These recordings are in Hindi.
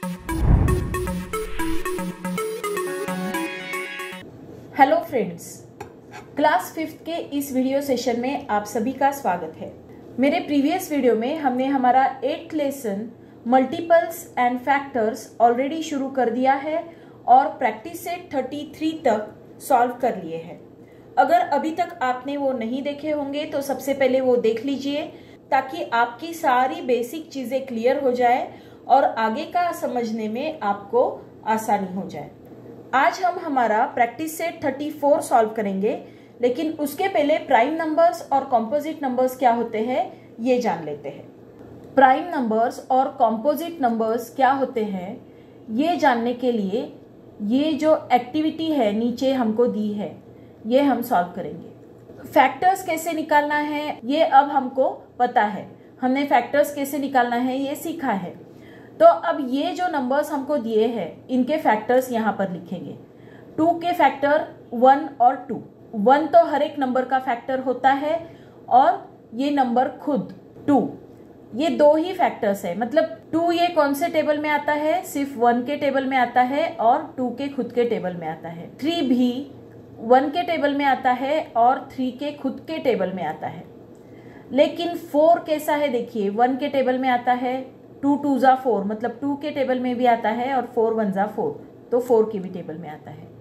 हेलो फ्रेंड्स, क्लास 5th के इस वीडियो सेशन में आप सभी का स्वागत है। मेरे प्रीवियस वीडियो में हमने हमारा 8th lesson multiples and factors already शुरू कर दिया है और प्रैक्टिस सेट 33 तक सॉल्व कर लिए हैं। अगर अभी तक आपने वो नहीं देखे होंगे तो सबसे पहले वो देख लीजिए ताकि आपकी सारी बेसिक चीज़ें क्लियर हो जाए और आगे का समझने में आपको आसानी हो जाए। आज हम हमारा प्रैक्टिस सेट 34 सॉल्व करेंगे, लेकिन उसके पहले प्राइम नंबर्स और कॉम्पोजिट नंबर्स क्या होते हैं ये जान लेते हैं। प्राइम नंबर्स और कॉम्पोजिट नंबर्स क्या होते हैं ये जानने के लिए ये जो एक्टिविटी है नीचे हमको दी है ये हम सॉल्व करेंगे। फैक्टर्स कैसे निकालना है ये अब हमको पता है, हमने फैक्टर्स कैसे निकालना है ये सीखा है। तो अब ये जो नंबर्स हमको दिए हैं इनके फैक्टर्स यहाँ पर लिखेंगे। 2 के फैक्टर 1 और 2। 1 तो हर एक नंबर का फैक्टर होता है और ये नंबर खुद 2, ये दो ही फैक्टर्स है। मतलब 2 ये कौन से टेबल में आता है, सिर्फ 1 के टेबल में आता है और 2 के खुद के टेबल में आता है। 3 भी 1 के टेबल में आता है और 3 के खुद के टेबल में आता है। लेकिन 4 कैसा है देखिए, 1 के टेबल में आता है, 2 2 जा 4 मतलब 2 के टेबल में भी आता है और 4 1 जा 4 तो 4 के भी टेबल में आता है।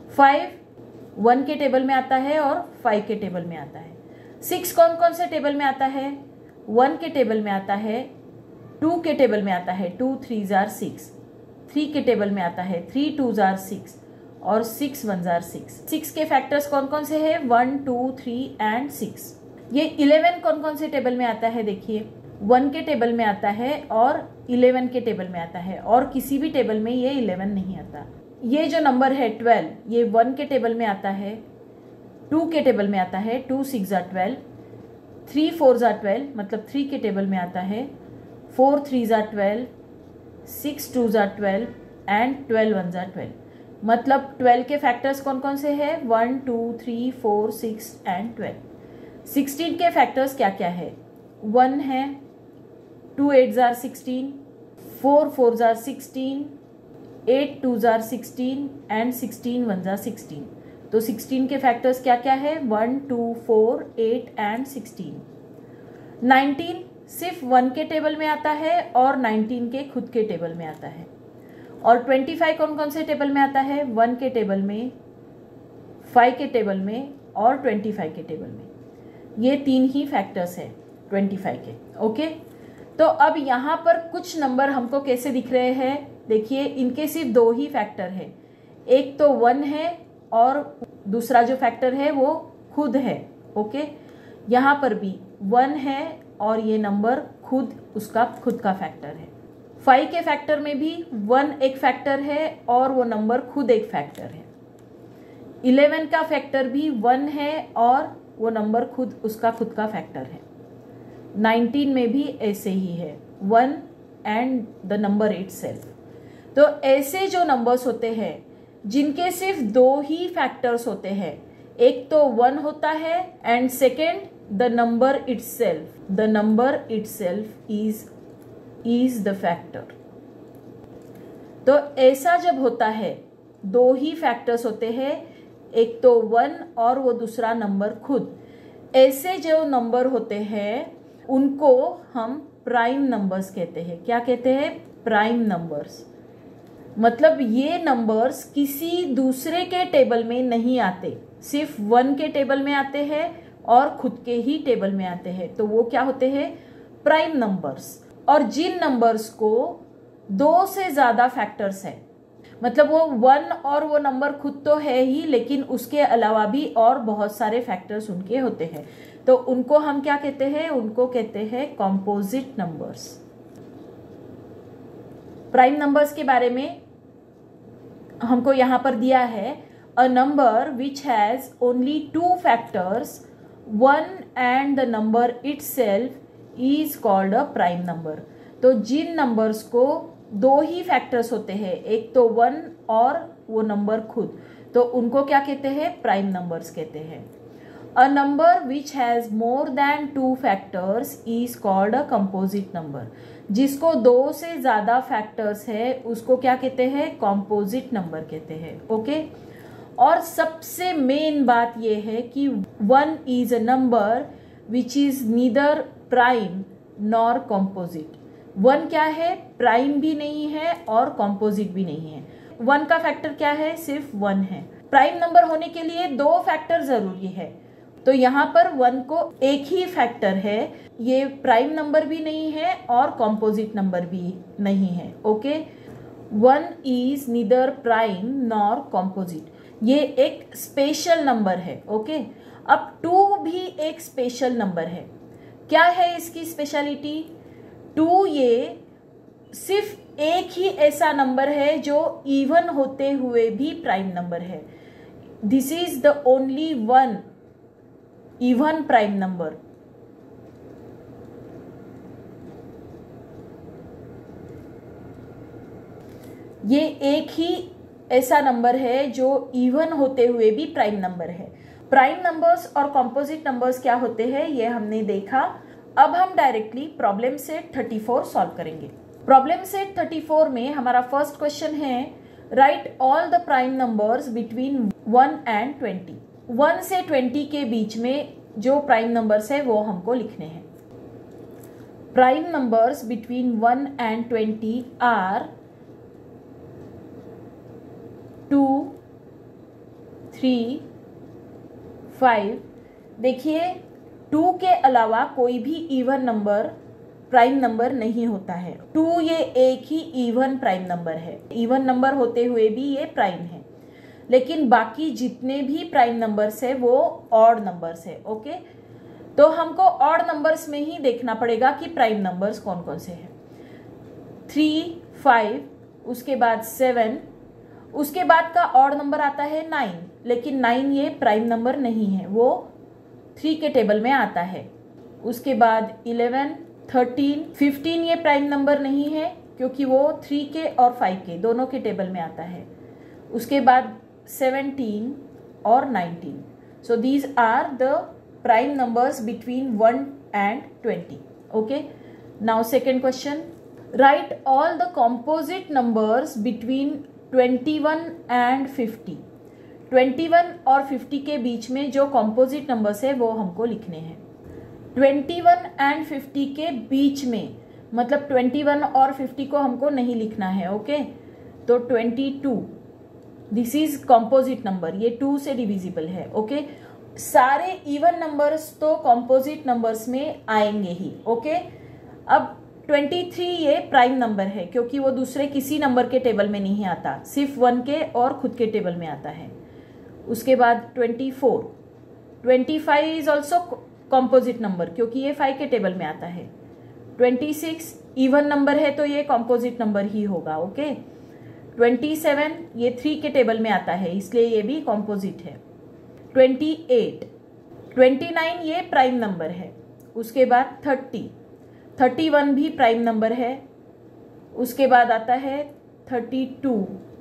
5 1 के टेबल में आता है और 5 के टेबल में आता है। 6 कौन कौन से टेबल में आता है, 1 के टेबल में आता है, 2 के टेबल में आता है 2 3 जार 6, 3 के टेबल में आता है 3 2 जार 6 और 6 1 जार 6। 6 के फैक्टर्स कौन कौन से हैं, 1 2 3 एंड 6। ये 11 कौन कौन से टेबल में आता है देखिए, 1 के टेबल में आता है और 11 के टेबल में आता है और किसी भी टेबल में ये 11 नहीं आता। ये जो नंबर है 12 ये 1 के टेबल में आता है, 2 के टेबल में आता है, 2 6 जा 12, 3 4 जा 12 मतलब 3 के टेबल में आता है, 4 3 जा 12, 6 2 जा 12 एंड 12 1 जा 12 मतलब 12 के फैक्टर्स कौन कौन से हैं, 1 2 3 4 6 एंड 12। 16 के फैक्टर्स क्या क्या है, 1 है, 2 8 जार 16, 4 4 जार 16, 8 2 जार 16 एंड 16 1 जार 16। तो 16 के फैक्टर्स क्या क्या है, 1 2 4 8 एंड 16। 19 सिर्फ 1 के टेबल में आता है और 19 के खुद के टेबल में आता है। और 25 कौन कौन से टेबल में आता है, 1 के टेबल में, 5 के टेबल में और 25 के टेबल में। ये 3 ही फैक्टर्स है 25 के। ओके, तो अब यहाँ पर कुछ नंबर हमको कैसे दिख रहे हैं देखिए, इनके सिर्फ 2 ही फैक्टर है, एक तो 1 है और दूसरा जो फैक्टर है वो खुद है। ओके, यहाँ पर भी 1 है और ये नंबर खुद उसका खुद का फैक्टर है। 5 के फैक्टर में भी 1 एक फैक्टर है और वो नंबर खुद एक फैक्टर है। 11 का फैक्टर भी 1 है और वो नंबर खुद उसका खुद का फैक्टर है। 19 में भी ऐसे ही है, 1 एंड द नंबर इटसेल्फ। तो ऐसे जो नंबर्स होते हैं जिनके सिर्फ 2 ही फैक्टर्स होते हैं, एक तो 1 होता है and second the number itself, the number itself is the factor. तो ऐसा जब होता है 2 ही फैक्टर्स होते हैं, एक तो 1 और वो दूसरा नंबर खुद, ऐसे जो नंबर होते हैं उनको हम प्राइम नंबर्स कहते हैं। क्या कहते हैं, प्राइम नंबर्स। मतलब ये नंबर्स किसी दूसरे के टेबल में नहीं आते, सिर्फ 1 के टेबल में आते हैं और खुद के ही टेबल में आते हैं, तो वो क्या होते हैं, प्राइम नंबर्स। और जिन नंबर्स को 2 से ज्यादा फैक्टर्स है, मतलब वो 1 और वो नंबर खुद तो है ही लेकिन उसके अलावा भी और बहुत सारे फैक्टर्स उनके होते हैं, तो उनको हम क्या कहते हैं, उनको कहते हैं कॉम्पोजिट नंबर्स। प्राइम नंबर्स के बारे में हमको यहाँ पर दिया है, a number which has only 2 factors 1 and the number itself is called a prime number. तो जिन नंबर्स को 2 ही फैक्टर्स होते हैं, एक तो 1 और वो नंबर खुद, तो उनको क्या कहते हैं, प्राइम नंबर्स कहते हैं। A number which has more than 2 factors is called a composite number. जिसको 2 से ज़्यादा फैक्टर्स है उसको क्या कहते हैं, कॉम्पोजिट नंबर कहते हैं। ओके, और सबसे मेन बात यह है कि 1 is a number which is neither prime nor composite. 1 क्या है, प्राइम भी नहीं है और कॉम्पोजिट भी नहीं है। 1 का फैक्टर क्या है, सिर्फ 1 है। प्राइम नंबर होने के लिए 2 फैक्टर जरूरी है, तो यहाँ पर 1 को एक ही फैक्टर है, ये प्राइम नंबर भी नहीं है और कॉम्पोजिट नंबर भी नहीं है। Okay, 1 is neither prime nor composite, ये एक स्पेशल नंबर है। ओके, अब 2 भी एक स्पेशल नंबर है। क्या है इसकी स्पेशलिटी, 2 ये सिर्फ एक ही ऐसा नंबर है जो इवन होते हुए भी प्राइम नंबर है। This is the only 1 even prime number. ये एक ही ऐसा नंबर है जो इवन होते हुए भी प्राइम नंबर है। प्राइम नंबर्स और कॉम्पोजिट नंबर्स क्या होते हैं ये हमने देखा। अब हम डायरेक्टली प्रॉब्लम सेट 34 सॉल्व करेंगे। प्रॉब्लम सेट 34 में हमारा फर्स्ट क्वेश्चन है, write all the prime numbers between 1 and 20। 1 से 20 के बीच में जो प्राइम नंबर्स है वो हमको लिखने हैं। Prime numbers between 1 and 20 are 2, 3, 5। देखिए 2 के अलावा कोई भी इवन नंबर प्राइम नंबर नहीं होता है। 2 ये एक ही इवन प्राइम नंबर है, इवन नंबर होते हुए भी ये प्राइम है। लेकिन बाकी जितने भी प्राइम नंबर्स है वो ऑड नंबर्स है। ओके, तो हमको ऑड नंबर्स में ही देखना पड़ेगा कि प्राइम नंबर्स कौन कौन से हैं। 3, 5, उसके बाद 7, उसके बाद का ऑड नंबर आता है 9, लेकिन 9 ये प्राइम नंबर नहीं है, वो 3 के टेबल में आता है। उसके बाद 11, 13, 15 ये प्राइम नंबर नहीं है क्योंकि वो 3 के और 5 के दोनों के टेबल में आता है। उसके बाद 17 और 19। So these are the prime numbers between 1 and 20। Okay, now second question, write all the composite numbers between 21 and 50। 21 और 50 के बीच में जो कॉम्पोजिट नंबर्स है वो हमको लिखने हैं। 21 एंड 50 के बीच में मतलब 21 और 50 को हमको नहीं लिखना है। ओके, तो 22, दिस इज कॉम्पोजिट नंबर, ये 2 से डिविजिबल है। ओके, सारे इवन नंबर्स तो कॉम्पोजिट नंबर्स में आएंगे ही। ओके, अब 23 ये प्राइम नंबर है क्योंकि वो दूसरे किसी नंबर के टेबल में नहीं आता, सिर्फ 1 के और खुद के टेबल में आता है। उसके बाद 24, 25 इज ऑल्सो कॉम्पोजिट नंबर क्योंकि ये 5 के टेबल में आता है। 26 इवन नंबर है तो ये कॉम्पोजिट नंबर ही होगा। ओके, 27 ये 3 के टेबल में आता है इसलिए ये भी कॉम्पोजिट है। 28, 29 ये प्राइम नंबर है। उसके बाद 30, 31 भी प्राइम नंबर है। उसके बाद आता है 32,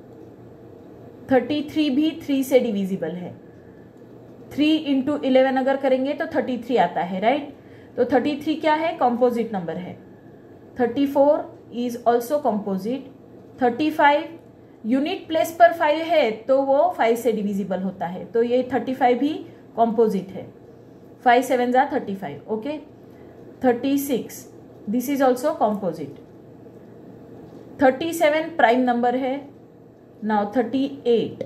33 भी 3 से डिविजिबल है। 3 इंटू 11 अगर करेंगे तो 33 आता है, राइट। तो 33 क्या है, कॉम्पोजिट नंबर है। 34 is also composite. 35 unit place पर 5 है तो वो 5 से डिविजिबल होता है, तो ये 35 भी कॉम्पोजिट है। 5 7 जा 35। Okay, 36 this is also composite. 37 prime number है। नाउ 38,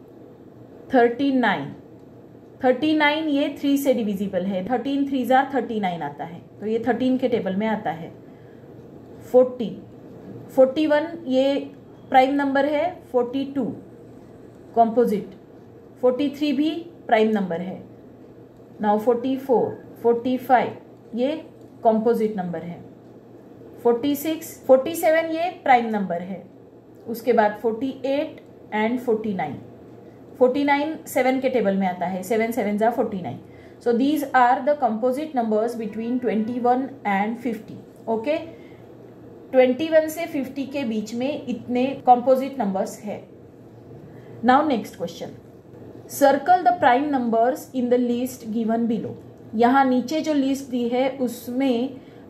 39, 39 ये 3 से डिविजिबल है। 13 3 जा 39 आता है तो ये 13 के टेबल में आता है। 40, 41 ये प्राइम नंबर है। 42 कॉम्पोजिट। 43 भी प्राइम नंबर है। नाउ 44, 45 ये कॉम्पोजिट नंबर है। 46, 47 ये प्राइम नंबर है। उसके बाद 48 एंड 49, 49 7 के टेबल में आता है। 7 7 जा 49। So these are the composite numbers between 21 and 50। Okay, 21 से 50 के बीच में इतने कंपोजिट नंबर्स है। Now next question, circle the prime numbers in the list given below. यहाँ नीचे जो लिस्ट दी है उसमें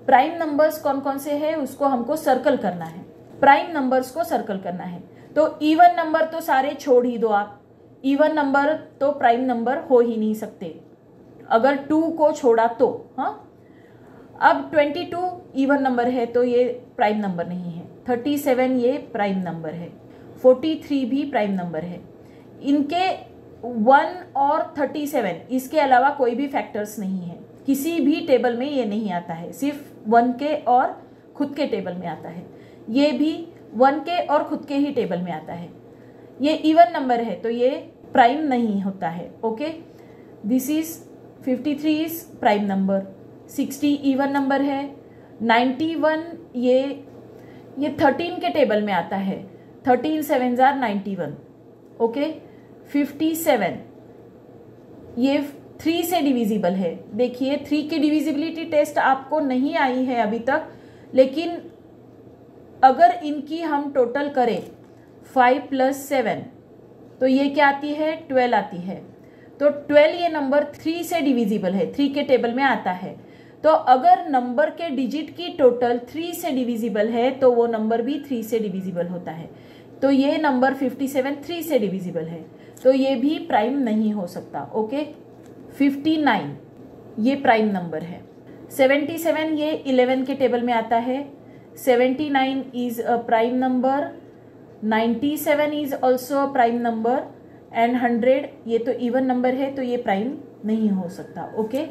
प्राइम नंबर्स कौन कौन से हैं उसको हमको सर्कल करना है, प्राइम नंबर्स को सर्कल करना है। तो इवन नंबर तो सारे छोड़ ही दो आप, इवन नंबर तो प्राइम नंबर हो ही नहीं सकते अगर 2 को छोड़ा तो। हाँ, अब 22 इवन नंबर है तो ये प्राइम नंबर नहीं है, 37 ये प्राइम नंबर है, 43 भी प्राइम नंबर है। इनके 1 और 37 इसके अलावा कोई भी फैक्टर्स नहीं है, किसी भी टेबल में ये नहीं आता है, सिर्फ 1 के और खुद के टेबल में आता है। ये भी 1 के और खुद के ही टेबल में आता है। ये इवन नंबर है तो ये प्राइम नहीं होता है। Okay, this is 53 is prime number, 60 even number है, 91 ये 13 के टेबल में आता है, 13 7s are 91। ओके, 57 ये 3 से डिविजिबल है। देखिए 3 की डिविजिबिलिटी टेस्ट आपको नहीं आई है अभी तक, लेकिन अगर इनकी हम टोटल करें 5 + 7 तो ये क्या आती है, 12 आती है। तो 12 ये नंबर 3 से डिविजिबल है, 3 के टेबल में आता है। तो अगर नंबर के डिजिट की टोटल 3 से डिविजिबल है तो वो नंबर भी 3 से डिविजिबल होता है। तो ये नंबर 57 3 से डिविजिबल है, तो ये भी प्राइम नहीं हो सकता। ओके, 59 ये प्राइम नंबर है, 77 ये 11 के टेबल में आता है, 79 is a prime number, 97 is also a prime number and 100 ये तो इवन नंबर है तो ये प्राइम नहीं हो सकता। ओके,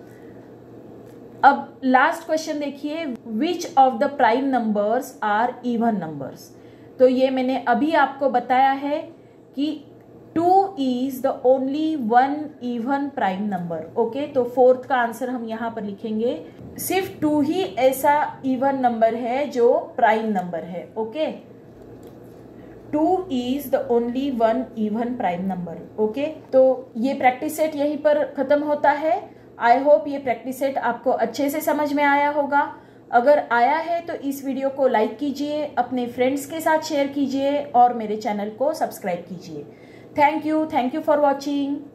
अब लास्ट क्वेश्चन देखिए, which of the prime numbers are even numbers. तो ये मैंने अभी आपको बताया है कि 2 is the only 1 even prime number. Okay, तो 4th का आंसर हम यहाँ पर लिखेंगे, सिर्फ 2 ही ऐसा इवन नंबर है जो प्राइम नंबर है। Okay, 2 is the only 1 even prime number. Okay, तो ये प्रैक्टिस सेट यहीं पर खत्म होता है। आई होप ये प्रैक्टिस सेट आपको अच्छे से समझ में आया होगा। अगर आया है तो इस वीडियो को लाइक कीजिए, अपने फ्रेंड्स के साथ शेयर कीजिए और मेरे चैनल को सब्सक्राइब कीजिए। Thank you for watching.